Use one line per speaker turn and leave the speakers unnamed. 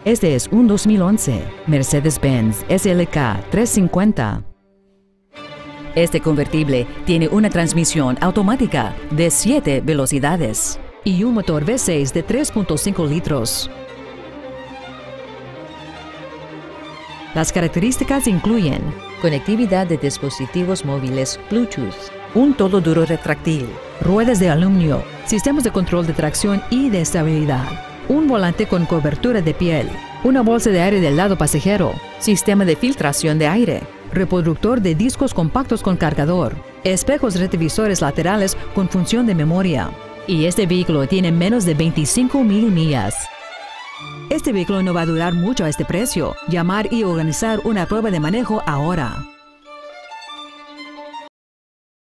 Este es un 2011 Mercedes-Benz SLK 350. Este convertible tiene una transmisión automática de 7 velocidades y un motor V6 de 3.5 litros. Las características incluyen conectividad de dispositivos móviles Bluetooth, un todo duro retráctil, ruedas de aluminio, sistemas de control de tracción y de estabilidad, un volante con cobertura de piel, una bolsa de aire del lado pasajero, sistema de filtración de aire, reproductor de discos compactos con cargador, espejos retrovisores laterales con función de memoria. Y este vehículo tiene menos de 25,000 millas. Este vehículo no va a durar mucho a este precio. Llamar y organizar una prueba de manejo ahora.